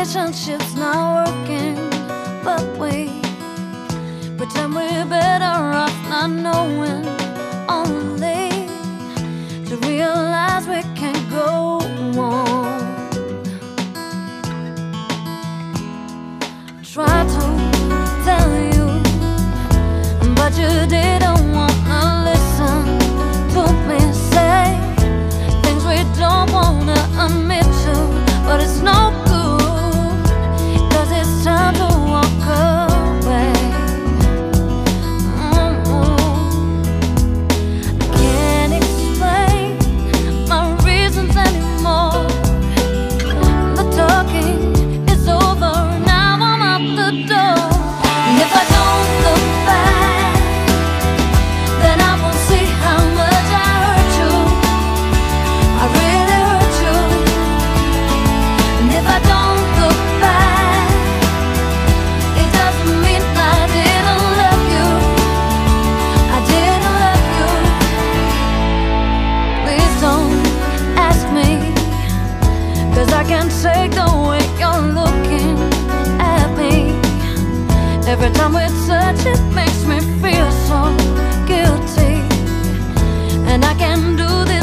relationship's not working, but we pretend we're better off not knowing, only to realize we can't go on. Try to tell you, but you didn't wanna listen to me say things we don't wanna admit to, but it's no good, 'cause it's time to walk away. I can't explain my reasons anymore. The talking is over, now I'm out the door. And if I don't look back, then I will see how much I hurt you. I really hurt you. And if I don't look back, it doesn't mean I didn't love you. I didn't love you. Please don't ask me, 'cause I can't take the way you're looking at me. Every time we touch, it makes me feel so guilty, and I can't do this